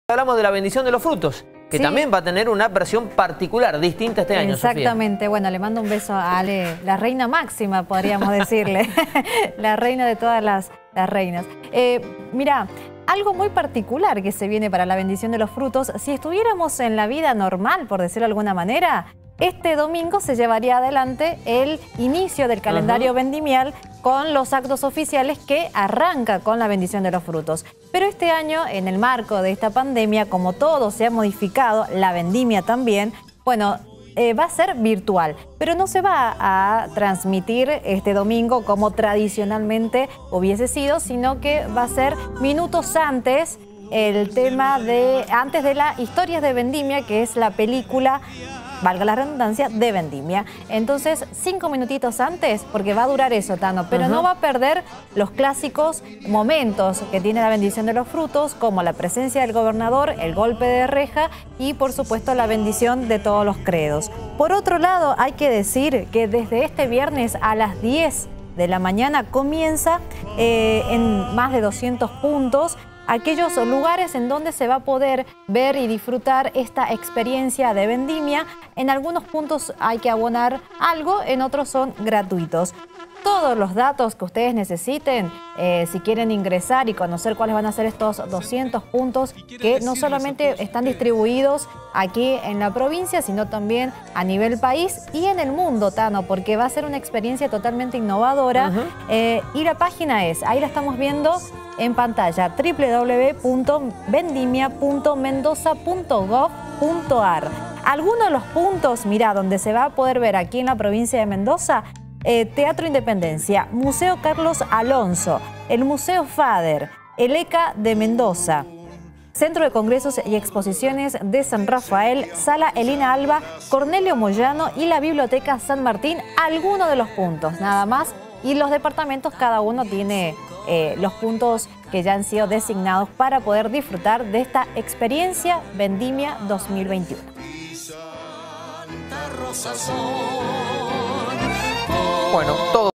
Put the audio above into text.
Hablamos de la bendición de los frutos, que sí, también va a tener una versión particular, distinta este año, exactamente. Sofía. Bueno, le mando un beso a Ale, la reina máxima, podríamos decirle. La reina de todas las reinas. Mira, algo muy particular que se viene para la bendición de los frutos, si estuviéramos en la vida normal, por decirlo de alguna manera, este domingo se llevaría adelante el inicio del calendario vendimial con los actos oficiales que arranca con la bendición de los frutos. Pero este año, en el marco de esta pandemia, como todo se ha modificado, la vendimia también, bueno, va a ser virtual, pero no se va a transmitir este domingo como tradicionalmente hubiese sido, sino que va a ser minutos antes el tema de, antes de la Historias de Vendimia, que es la película, valga la redundancia, de vendimia. Entonces, 5 minutitos antes, porque va a durar eso, Tano, pero no va a perder los clásicos momentos que tiene la bendición de los frutos, como la presencia del gobernador, el golpe de reja y, por supuesto, la bendición de todos los credos. Por otro lado, hay que decir que desde este viernes a las 10 de la mañana comienza en más de 200 puntos aquellos lugares en donde se va a poder ver y disfrutar esta experiencia de vendimia. En algunos puntos hay que abonar algo, en otros son gratuitos. Todos los datos que ustedes necesiten, si quieren ingresar y conocer cuáles van a ser estos 200 puntos que no solamente están distribuidos aquí en la provincia, sino también a nivel país y en el mundo, Tano, porque va a ser una experiencia totalmente innovadora. Y la página es, ahí la estamos viendo en pantalla, www.vendimia.mendoza.gov.ar. Algunos de los puntos, mira, donde se va a poder ver aquí en la provincia de Mendoza: Teatro Independencia, Museo Carlos Alonso, el Museo Fader, el ECA de Mendoza, Centro de Congresos y Exposiciones de San Rafael, Sala Elina Alba, Cornelio Moyano y la Biblioteca San Martín. Algunos de los puntos, nada más. Y los departamentos, cada uno tiene los puntos que ya han sido designados para poder disfrutar de esta experiencia Vendimia 2021. Bueno, todo